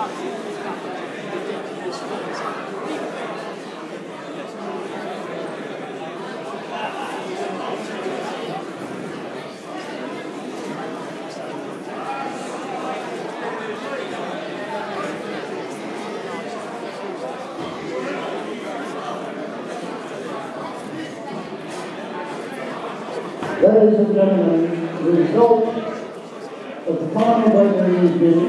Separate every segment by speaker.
Speaker 1: Ladies and gentlemen, the result of the final voting has been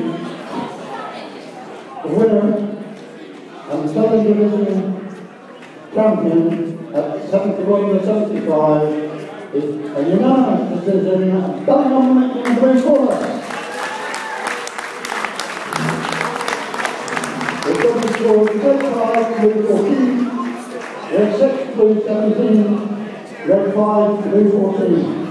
Speaker 1: the winner and the Southern Division champion at 71 to 75 is a unanimous decision of Bellingham in Green Quarter. The judges scored 35 blue 14, red 6 blue 17, red 5 blue 14.